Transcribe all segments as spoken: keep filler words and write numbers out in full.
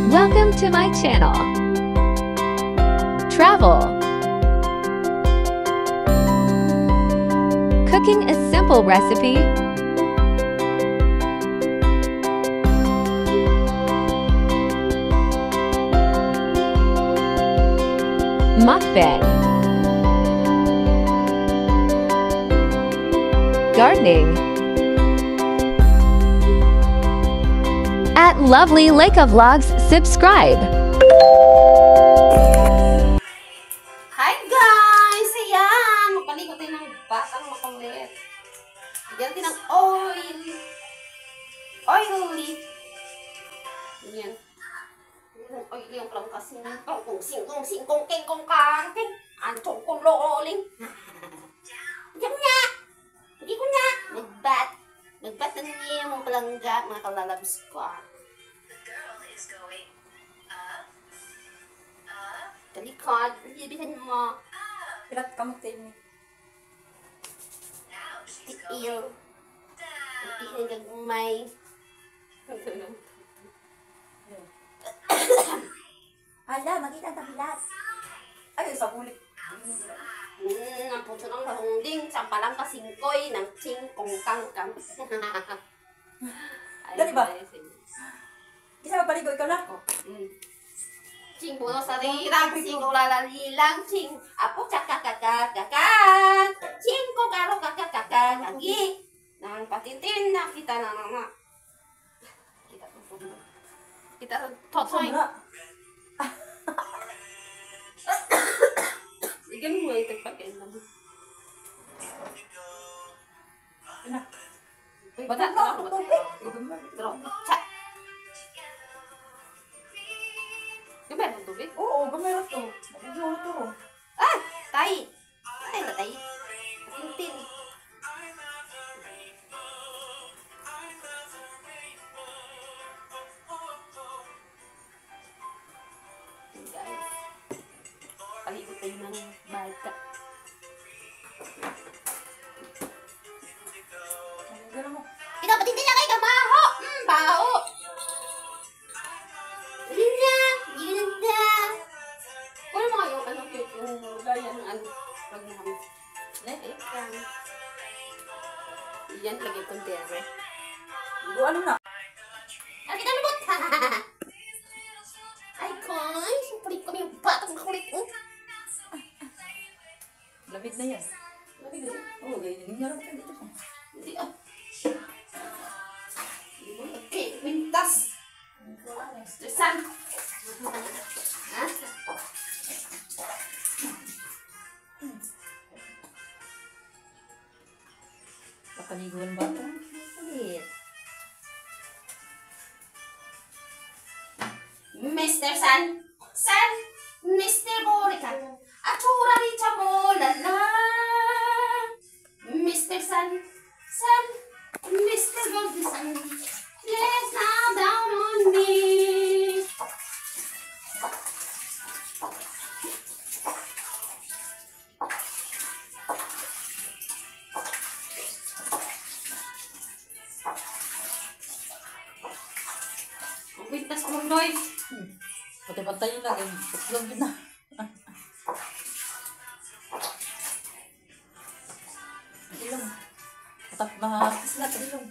Welcome to my channel. Travel. Cooking a simple recipe. Mukbang. Gardening. At Lovely Leica Vlogs, subscribe. Hi guys! Ayan! Magpalikot tayo ng batang makulit. Bigyan natin ng oil. Oil leaf. Ayan. Yung oil yung lang kasi kung singkong singkong kengkong kangking. Antong kuloling. Diyan nga! Hindi ko nga! Nagbat. Nagbat na niya yung palangga. Mga kalalabs ko. Talikod, ibisan mo. Pilat kamot tayo ni. Tiil. Tiil ng umay. Hala, makita ang pilas. Ay, sa kulit. Hmm, ang puso ng kahunding. Sampalang kasingkoy ng singkong kangkang. Dali ba? Isa mapaligo, ikaw lang. Oh, mm. Ching puno sa rirang, sing ulalalilang, ching apo kakakakakakak, ching ko karo kakakakakagi, nang patitin na kita na na. Kita tutup. Kita totoy. Igan mo yung tagpagin lang. Bata, tara, bata. Tara, chat. Gamay mo tubig? Oo, gamay mo to. Medyo ito. Ah! Tay! Tay na tay. Tintin. Guys. Palikot tayo ng bata. Gano'n mo. Pinapatintin na kayo ka baho! Hmm, baho! Linda! Linda! Kung ano mga yung ano cute, yung gaya ng ano, wag mo kami. Eh, yan. Yan, lagay kong tere. Igo, ano na? Ano kita nabot? Ay, guys, palit kami yung batang makulit. Oh. Labig na yan. Labig na. Oo, ganyan. Ngayon ka dito. Hindi ah. Okay, mintas. Stresan. Ha? Papaliguan ba ito? Salit. Mister San. San. Mister Borican. Atura ni Chamolala. Mister San. San. Mister Goldisan. Let's now down on me. Wintas ko Noy. Hmm. Pati-pantay yun lang. Eh. Tutlog yun na. Ilong. Patap mahapis na. Ilong.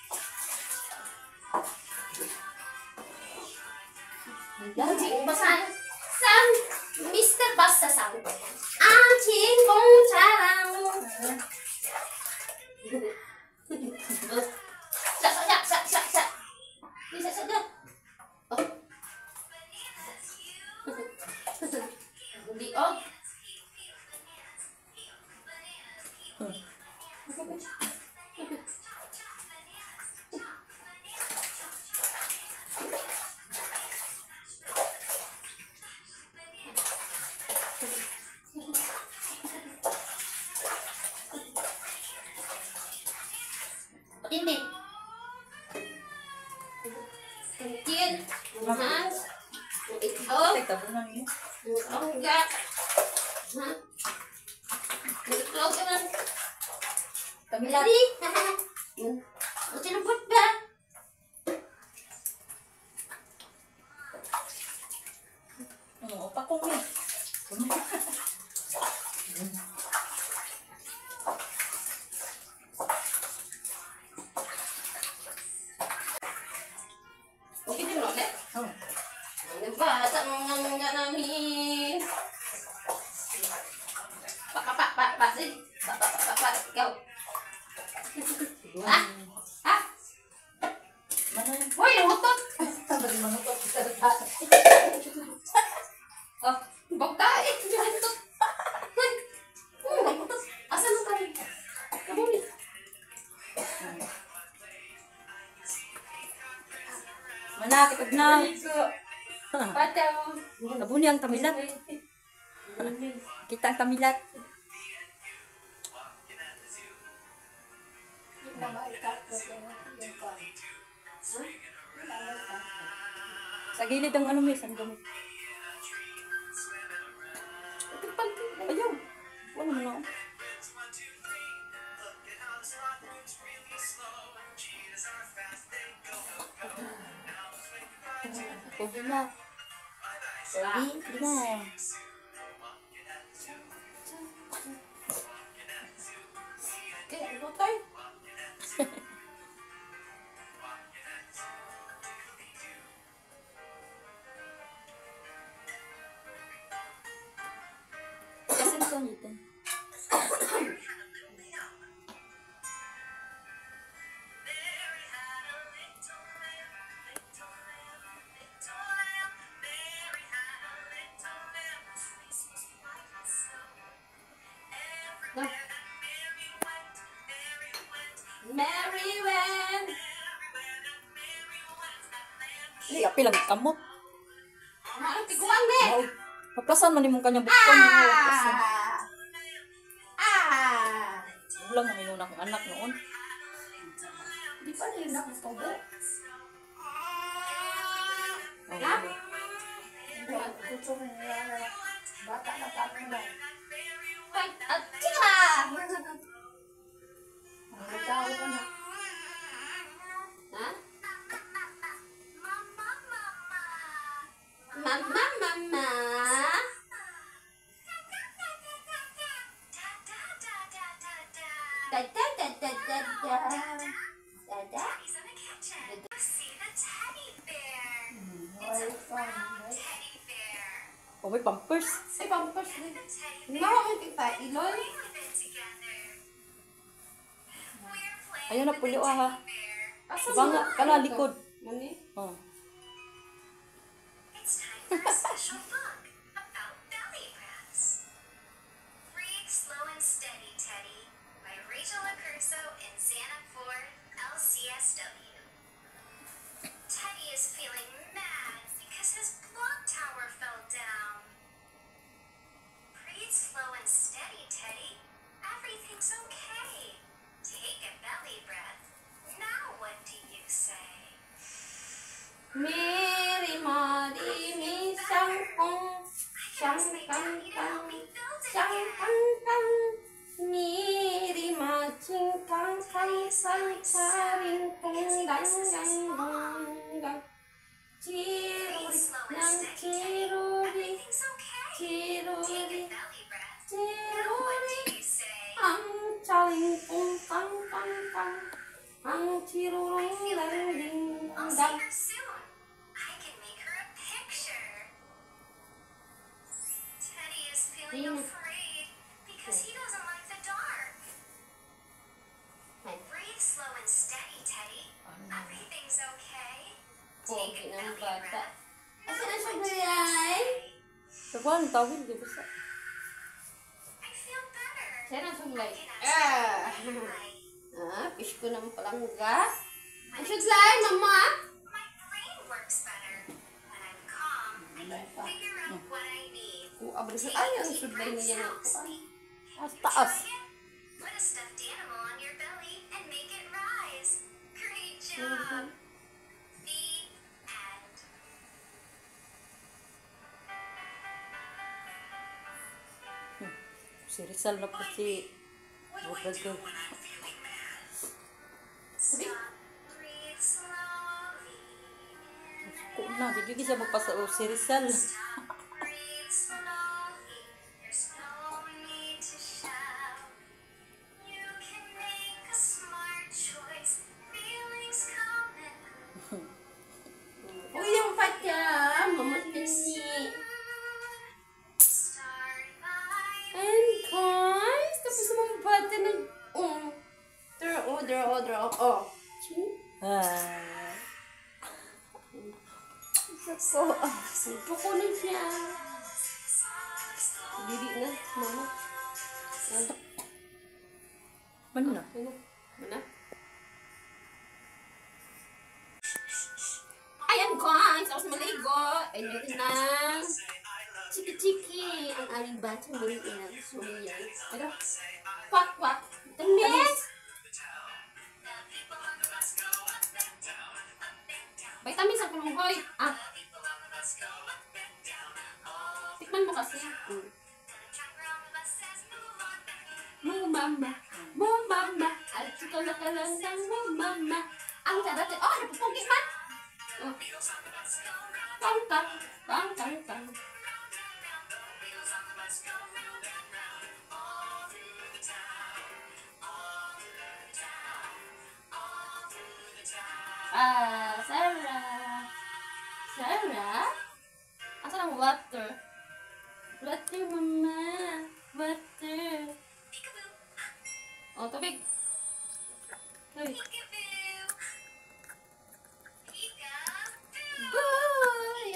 Yang basan. San. Mister Basta San. Ang chingkong charang. Sa sa sa sa sa. Bisa saja. Oh. Di oh. Tintin. Tintin. Mas. Ito. Tek, tapos na niya. Oh, enggak. Hah? Ito ka man. Kamilat. Jadi. Mau cinebut ba? batang namin. Pak, pak, pak, pak, pak, sih. Pak, pak, pak, pak, ikaw. Ah? Ah? Hoy, namutot. Oh, bagtae. Namutot. Hoy. Oh, namutot. Asan ang kami? Kabuli. Mana kitag na. Pataw. Nabuni ang tamilat. Kita ang tamilat. Sa gilid ang ano may ang gamit. Ayaw. Wala mo na. Pwede na. Pwede na. Okay, ano tayo? Kasan ko nito? Mary went. Ay, api lang kamot. Ano tiguan be? Mau. Paplasan man imong kanyang bukton mo. Paplasan. Ah! Ulang na minuna akong anak noon. Di pa rin ako sa tobo. Oh, Ha? Bata na tayo na. Ay, at tira! Ang tao ka na. Ha? Mama, mama. Da da da da da da. Da da. oh, may pampers. Ay, pampers din. Nawa kita, Iloy. Ayaw na pulyo ah ha. Asa Banga, mo? kana likod. Mani? Oh. It's time for a special book about belly breaths. Breathe Slow and Steady, Teddy by Rachel Accurso and Xana Ford, L C S W. Teddy is feeling mad because his block tower fell down. Breathe slow and steady, Teddy. Everything's okay. Take a belly breath. Now what do you say? Mary, Mary, mi sang kong, sang kang kang, sang kang kang. Miri ma ching kang kang, sang saring kong, dang dang dang dang. Chiruri, nang chiruri, Everything's okay. chiruri, Take a belly breath. Now what chiruri. do you say? Ang chaling kong, kang kang kang. Ang chirurong dang ding I'll see dang. her soon. I can make her a picture. Teddy is feeling Mm. afraid because he doesn't like the dark. Ay. Breathe slow and steady, Teddy. Everything's okay. Pogi Take a ng belly bata. breath. Asa na siya gayay? Kakuan, tawid, di ba sa? I feel better. Siya na suglay. Can I Ah! see my light? Ah, fish ko ng palangga. Ang suglay, mama! My brain works better. When I'm calm, I can figure out what I need. Kung abri sa ay, ang suglay niya na ako. Taas, taas. Put a stuffed animal on your belly and make it rise. Great job. The end. Si Rizal na po si Budago. Stop. Breathe slowly. Kung na, hindi siya magpasa o si Rizal. Breathe slowly. There's no need to shout. You can make a smart choice. Feelings come and Uy, yung patya! Mamating Ako, supo ko na siya. Dili na, mama. Ano? Mana? Ano? Mana? Ayan guys, tapos maligo. Enjoy na. Chiki-chiki. Ang aming batang maliit na sumiyan. Ano? Kwak-kwak. Damit! Vitamins ang kulunghoy. Ah. Tikman mo kasi. Mm. Mo mama, mo mama, at ikaw na kalandang mo mama. Ang dati, oh, napupugi man. Oh. Tang tang, tang tang tang. Ah, Sarah. Sarah? Asan ang water? Water, mama. Water. Oh, tubig. Uy. Boy!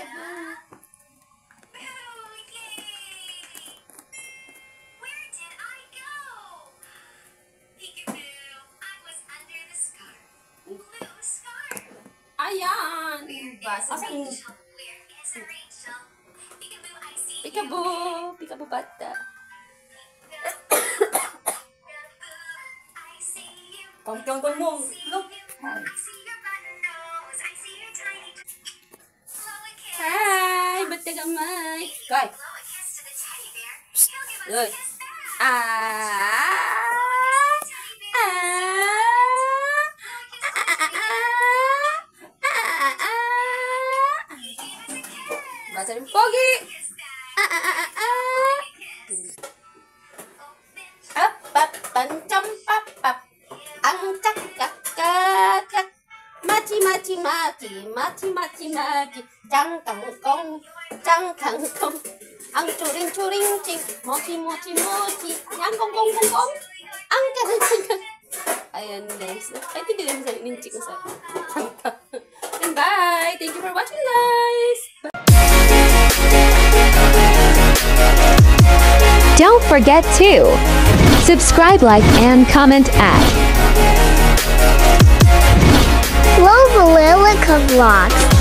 Where did I go? Peekaboo, I was under the scarf. Blue scarf. Ayan! Basa Where ng is Rachel? Peekaboo, I see you. Peekaboo! Peekaboo bata. I see you. Kangkang mo. Look. I see your button nose. I see your tiny. Blow a kiss. Hi! Ba't ka gamay? Kay! Blow a kiss to the teddy bear. He'll give us Uy. a kiss back. Ah! Teddy bear. Basa rin pogi! Kiss back. Ah, ah, ah, ah. Kiss. Open. Up, up, pancam, pap, pap. Ang cak, cak, cak, cak. Machi, machi, machi, machi, machi, machi. Jang, kang, kong, jang, kang, kong. Ang churing, churing, ching. Mochi, mochi, mochi. Yang, kong, kong, kong, kong. Ang karang, karang. Ayan guys. Ay, hindi lang sa ninchik sa kanta. And bye! Thank you for watching guys! Don't forget to subscribe, like, and comment at Love Lilica Vlogs.